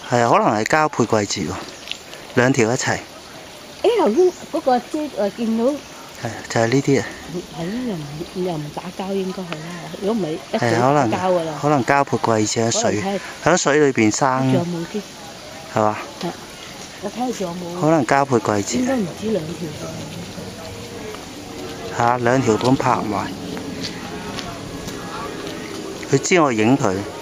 係啊，可能係交配季節喎，兩條一齊。 誒頭先嗰個姐見到係就係呢啲啊。 係咯，又唔打交應該係啦。如果唔係一係早打交㗎啦。 可能交配季節喺水裏邊生。 仲有冇啲？ 係嘛？ 係。我睇下仲有冇？ 可能交配季節。 應該唔止兩條㗎。 係啊，兩條咁拍埋。佢知我影佢。